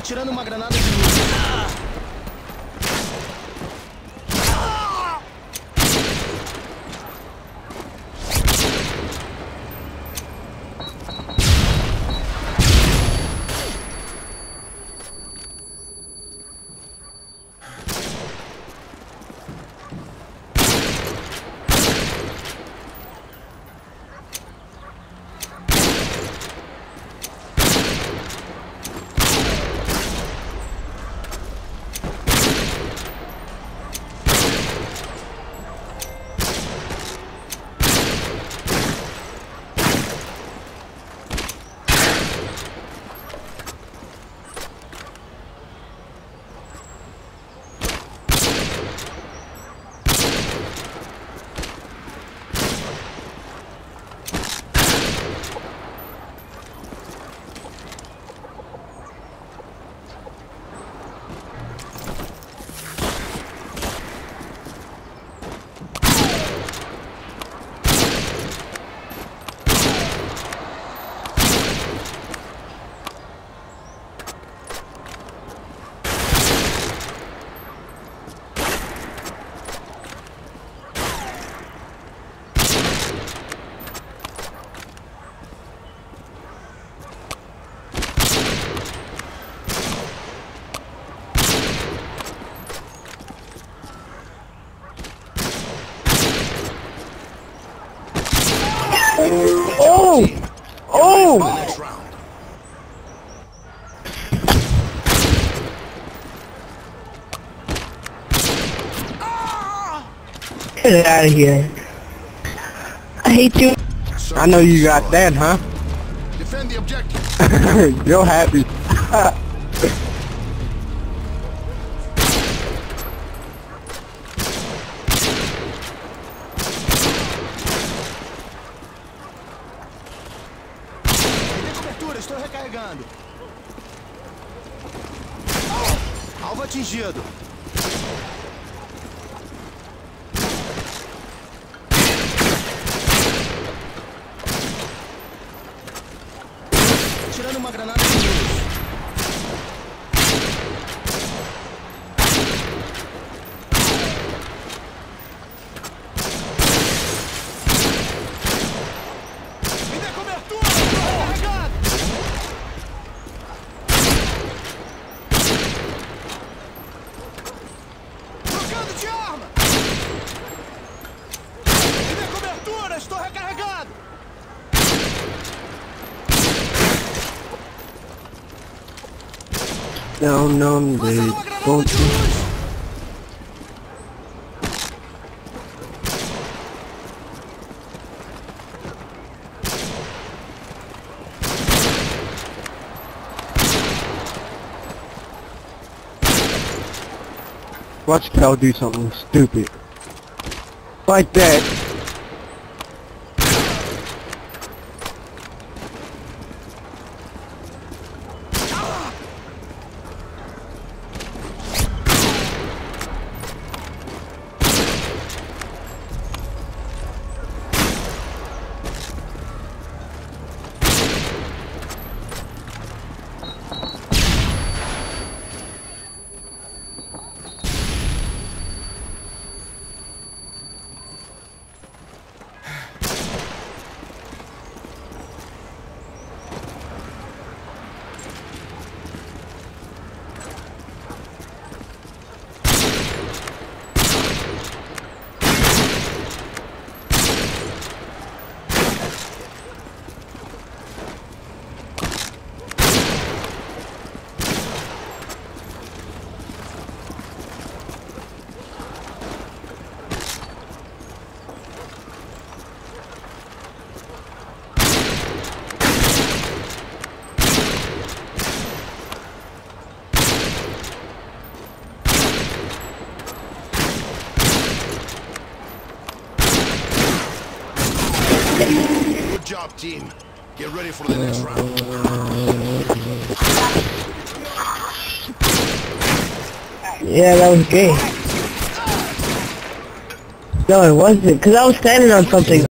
Atirando uma granada de luz. Oh! Oh! Get out of here. I hate you. I know you got that, huh? Defend the objective. You're happy. Estou recarregando. Alvo atingido. Tirando uma granada de luz. Me dê cobertura! Estou recarregado! Trocando de arma! Me dê cobertura! Estou recarregado! Não, Lançando uma granada de luz! Watch Cal do something stupid. Like that. Good job, team. Get ready for the next round. Yeah, that was gay. No, it wasn't, because I was standing on something.